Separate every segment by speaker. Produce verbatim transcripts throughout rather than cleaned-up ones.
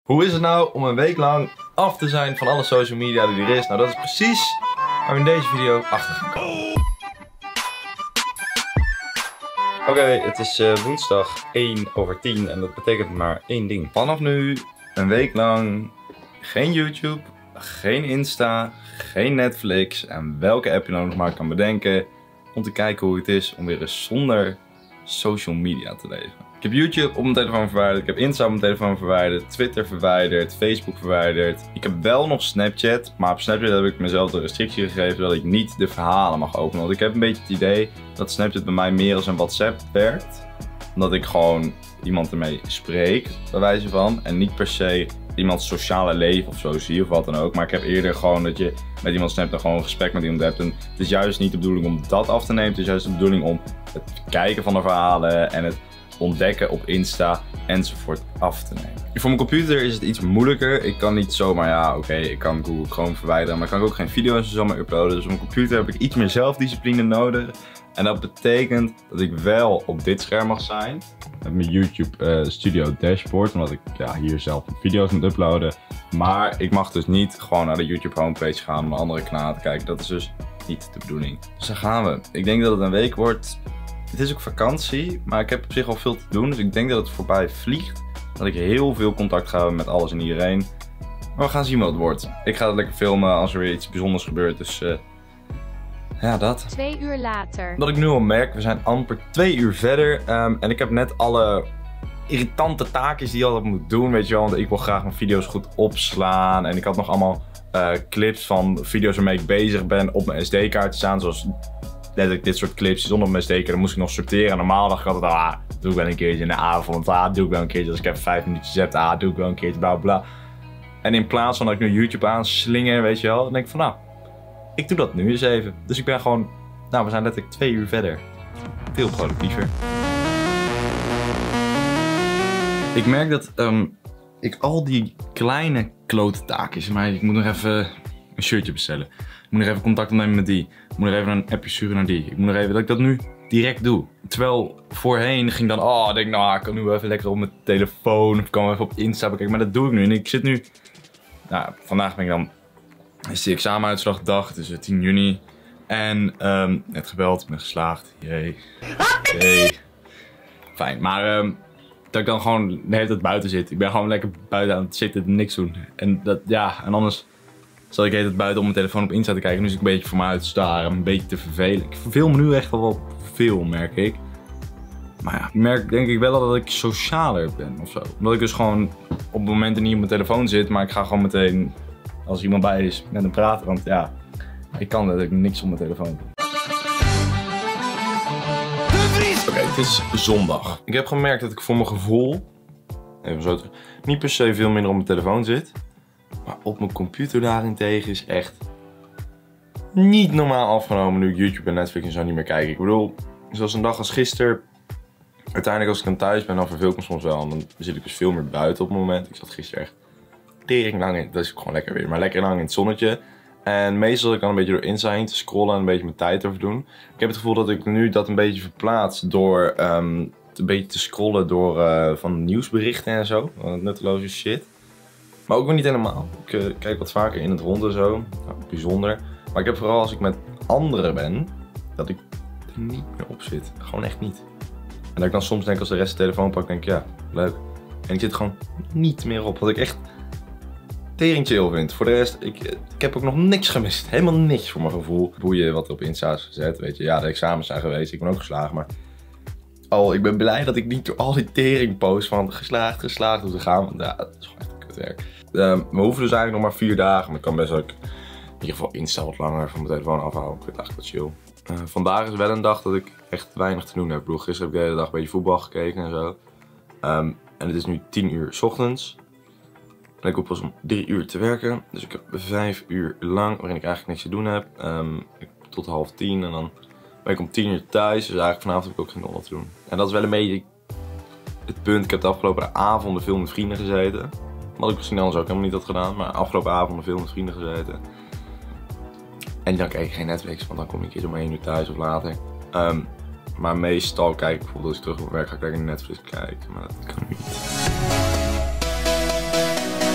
Speaker 1: Hoe is het nou om een week lang af te zijn van alle social media die er is? Nou, dat is precies waar we in deze video achter gaan komen. Oké, okay, het is uh, woensdag één over tien en dat betekent maar één ding. Vanaf nu een week lang geen YouTube, geen Insta, geen Netflix en welke app je nou nog maar kan bedenken om te kijken hoe het is om weer eens zonder social media te leven. Ik heb YouTube op mijn telefoon verwijderd, ik heb Insta op mijn telefoon verwijderd, Twitter verwijderd, Facebook verwijderd. Ik heb wel nog Snapchat, maar op Snapchat heb ik mezelf de restrictie gegeven dat ik niet de verhalen mag openen. Want ik heb een beetje het idee dat Snapchat bij mij meer als een WhatsApp werkt. Omdat ik gewoon iemand ermee spreek, bij wijze van. En niet per se iemands sociale leven of zo zie of wat dan ook. Maar ik heb eerder gewoon dat je met iemand snapt en gewoon een gesprek met iemand hebt. En het is juist niet de bedoeling om dat af te nemen. Het is juist de bedoeling om het kijken van de verhalen en het ontdekken op Insta enzovoort af te nemen. Voor mijn computer is het iets moeilijker. Ik kan niet zomaar, ja oké, okay, ik kan Google Chrome verwijderen, maar ik kan ook geen video's zomaar uploaden. Dus op mijn computer heb ik iets meer zelfdiscipline nodig. En dat betekent dat ik wel op dit scherm mag zijn. Met mijn YouTube uh, Studio Dashboard, omdat ik ja, hier zelf video's moet uploaden. Maar ik mag dus niet gewoon naar de YouTube homepage gaan om naar andere kanalen te kijken. Dat is dus niet de bedoeling. Dus daar gaan we. Ik denk dat het een week wordt. Het is ook vakantie, maar ik heb op zich al veel te doen. Dus ik denk dat het voorbij vliegt. Dat ik heel veel contact ga hebben met alles en iedereen. Maar we gaan zien wat het wordt. Ik ga het lekker filmen als er weer iets bijzonders gebeurt. Dus uh, ja, dat.
Speaker 2: Twee uur later.
Speaker 1: Wat ik nu al merk, we zijn amper twee uur verder. Um, en ik heb net alle irritante taakjes die je altijd moet doen. Weet je wel, want ik wil graag mijn video's goed opslaan. En ik had nog allemaal uh, clips van video's waarmee ik bezig ben op mijn S D-kaart staan. Zoals letterlijk dit soort clips zonder op mijn S D-kaart. Dan moest ik nog sorteren. Normaal dacht ik altijd, ah, doe ik wel een keertje in de avond. Ah, doe ik wel een keertje als ik even vijf minuutjes heb. Ah, doe ik wel een keertje, bla bla. En in plaats van dat ik nu YouTube aanslinger, weet je wel. Dan denk ik van, nou, ik doe dat nu eens even. Dus ik ben gewoon, nou, we zijn letterlijk twee uur verder. Veel productiever. Ik merk dat um, ik al die kleine klote taakjes, maar ik moet nog even een shirtje bestellen. Ik moet nog even contact opnemen met die. Ik moet nog even een appje sturen naar die. Ik moet nog even dat ik dat nu direct doe. Terwijl voorheen ging dan, oh, ik denk, nou, ik kan nu wel even lekker op mijn telefoon. Of ik kan wel even op Insta bekijken. Maar dat doe ik nu. En ik zit nu, nou, vandaag ben ik dan, is die examenuitslagdag. Het is tien juni. En um, net gebeld, ik ben geslaagd. Jee. Jee. Fijn. Maar um, dat ik dan gewoon de hele tijd buiten zit. Ik ben gewoon lekker buiten aan het zitten en niks doen. En dat, ja, en anders zat ik de hele tijd buiten op mijn telefoon op Insta te kijken. Nu is ik een beetje voor me uit te staren, een beetje te vervelen. Ik verveel me nu echt wel wel veel, merk ik. Maar ja, ik merk denk ik wel dat ik socialer ben of zo. Omdat ik dus gewoon op momenten niet op mijn telefoon zit, maar ik ga gewoon meteen, als er iemand bij is, met hem praten. Want ja, ik kan natuurlijk niks op mijn telefoon doen. Oké, okay, het is zondag. Ik heb gemerkt dat ik voor mijn gevoel, even zo, niet per se veel minder op mijn telefoon zit. Maar op mijn computer daarentegen is echt niet normaal afgenomen nu ik YouTube en Netflix en zo niet meer kijk. Ik bedoel, zoals een dag als gisteren. Uiteindelijk als ik dan thuis ben, dan verveel ik me soms wel. En dan zit ik dus veel meer buiten op het moment. Ik zat gisteren echt tering lang in, dat is gewoon lekker weer, maar lekker lang in het zonnetje. En meestal zat ik dan een beetje door Insta heen te scrollen en een beetje mijn tijd over doen. Ik heb het gevoel dat ik nu dat een beetje verplaats door um, een beetje te scrollen door uh, van nieuwsberichten en zo. Nutteloze shit. Maar ook weer niet helemaal. Ik uh, kijk wat vaker in het rond en zo. Nou, bijzonder. Maar ik heb vooral als ik met anderen ben, dat ik er niet meer op zit. Gewoon echt niet. En dat ik dan soms denk als de rest de telefoon pak, denk ik ja, leuk. En ik zit gewoon niet meer op. Wat ik echt tering chill vind. Voor de rest, ik, ik heb ook nog niks gemist. Helemaal niks voor mijn gevoel. Boeien wat er op Insta is gezet, weet je. Ja, de examens zijn geweest. Ik ben ook geslaagd, maar oh, ik ben blij dat ik niet door al die tering post van geslaagd, geslaagd hoef te gaan. Want ja, dat is gewoon echt kutwerk. Um, we hoeven dus eigenlijk nog maar vier dagen. Maar ik kan best ook in ieder geval Insta wat langer van mijn telefoon afhouden. Ik vind het eigenlijk wat chill. Uh, vandaag is wel een dag dat ik echt weinig te doen heb. Ik bedoel, gisteren heb ik de hele dag een beetje voetbal gekeken en zo. Um, en het is nu tien uur 's ochtends. En ik hoef pas om drie uur te werken. Dus ik heb vijf uur lang waarin ik eigenlijk niks te doen heb. Um, ik, tot half tien en dan ben ik om tien uur thuis. Dus eigenlijk vanavond heb ik ook geen donder te doen. En dat is wel een beetje het punt. Ik heb de afgelopen avonden veel met vrienden gezeten. Wat ik misschien anders ook helemaal niet had gedaan. Maar afgelopen avonden veel met vrienden gezeten. En dan kijk ik geen Netflix, want dan kom ik een keer om één uur thuis of later. Um, maar meestal kijk ik bijvoorbeeld als ik terug op werk ga ik lekker Netflix kijken. Maar dat kan niet.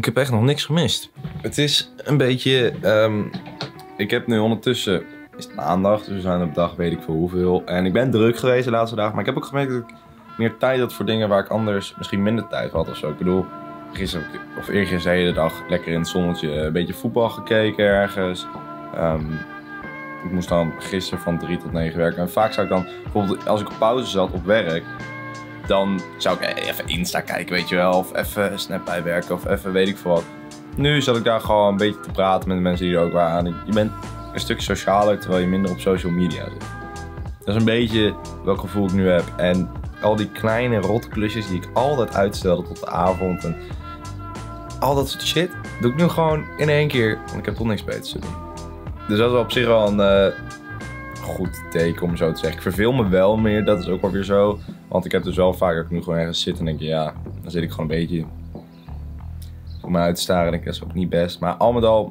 Speaker 1: heb echt nog niks gemist. Het is een beetje... Um, ik heb nu ondertussen... is het maandag, dus we zijn op dag weet ik veel hoeveel. En ik ben druk geweest de laatste dagen. Maar ik heb ook gemerkt dat ik meer tijd had voor dingen waar ik anders misschien minder tijd had of zo. Ik bedoel, gisteren of eergisteren de hele dag lekker in het zonnetje een beetje voetbal gekeken ergens. Um, ik moest dan gisteren van drie tot negen werken. En vaak zou ik dan, bijvoorbeeld als ik op pauze zat op werk, dan zou ik even Insta kijken, weet je wel. Of even Snap bijwerken of even weet ik veel wat. Nu zat ik daar gewoon een beetje te praten met de mensen die er ook waren. Je bent een stuk socialer terwijl je minder op social media zit. Dat is een beetje welk gevoel ik nu heb. En al die kleine rotklusjes die ik altijd uitstelde tot de avond en al dat soort shit, doe ik nu gewoon in één keer, want ik heb toch niks beters te doen. Dus dat is op zich wel een uh, goed teken om zo te zeggen. Ik verveel me wel meer, dat is ook wel weer zo. Want ik heb dus wel vaak ook nu gewoon ergens zitten en denk je, ja, dan zit ik gewoon een beetje voor me uit te staren en denk ik, dat is ook niet best. Maar al met al,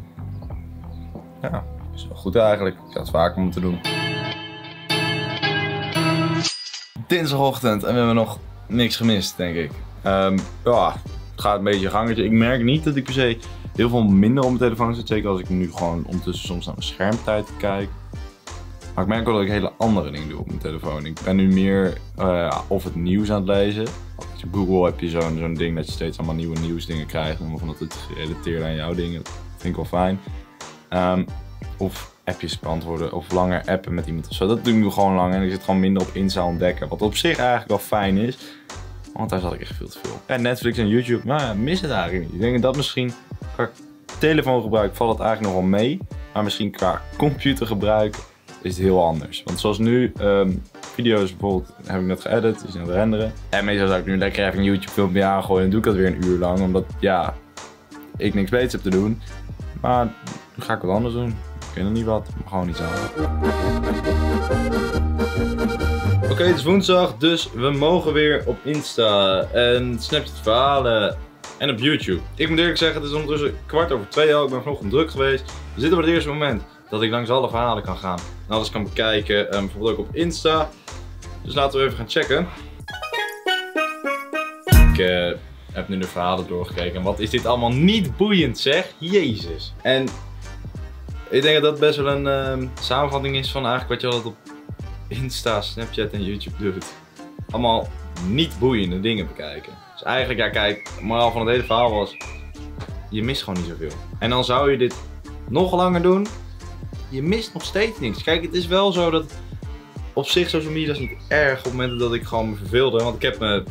Speaker 1: ja, is wel goed eigenlijk. Ik had het vaker moeten doen. Dinsdagochtend en we hebben nog niks gemist, denk ik. Um, ja, het gaat een beetje een gangetje. Ik merk niet dat ik per se heel veel minder op mijn telefoon zit. Zeker als ik nu gewoon ondertussen soms naar mijn schermtijd kijk. Maar ik merk wel dat ik hele andere dingen doe op mijn telefoon. Ik ben nu meer uh, of het nieuws aan het lezen. Op Google heb je zo'n zo'n ding dat je steeds allemaal nieuwe nieuwsdingen krijgt. Omdat het gerelateerd aan jouw dingen. Dat vind ik wel fijn. Um, of appjes beantwoorden of langer appen met iemand of zo. Dat doe ik nu gewoon lang en ik zit gewoon minder op Insta ontdekken. Wat op zich eigenlijk wel fijn is. Want daar zat ik echt veel te veel. En Netflix en YouTube, maar ja, mis het eigenlijk niet. Ik denk dat misschien qua telefoongebruik valt het eigenlijk nog wel mee. Maar misschien qua computergebruik is het heel anders. Want zoals nu, um, video's bijvoorbeeld heb ik net geëdit, die zijn aan het renderen. En meestal zou ik nu lekker even een YouTube filmpje aangooien en doe ik dat weer een uur lang. Omdat ja, ik niks beters heb te doen. Maar nu ga ik wat anders doen. Ik weet nog niet wat, maar gewoon iets aan. Oké, okay, het is woensdag, dus we mogen weer op Insta en Snapchat verhalen en op YouTube. Ik moet eerlijk zeggen, het is ondertussen kwart over twee al. Ik ben vanochtend druk geweest. We zitten op het eerste moment dat ik langs alle verhalen kan gaan en alles kan bekijken, um, bijvoorbeeld ook op Insta. Dus laten we even gaan checken. Ik uh, heb nu de verhalen doorgekeken en wat is dit allemaal niet boeiend zeg, jezus. En ik denk dat dat best wel een uh, samenvatting is van eigenlijk wat je altijd op Insta, Snapchat en YouTube doet. Allemaal niet boeiende dingen bekijken. Dus eigenlijk, ja kijk, de moraal van het hele verhaal was, je mist gewoon niet zoveel. En dan zou je dit nog langer doen, je mist nog steeds niks. Kijk, het is wel zo dat op zich social media is niet erg op momenten dat ik gewoon me verveelde. Want ik heb me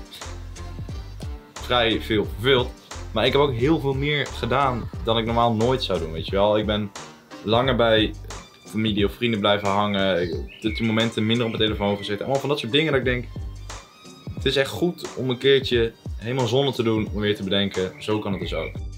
Speaker 1: vrij veel verveeld. Maar ik heb ook heel veel meer gedaan dan ik normaal nooit zou doen, weet je wel. Ik ben langer bij familie of vrienden blijven hangen. Dat die momenten minder op mijn telefoon gezeten. Allemaal van dat soort dingen dat ik denk, het is echt goed om een keertje helemaal zonder te doen om weer te bedenken, zo kan het dus ook.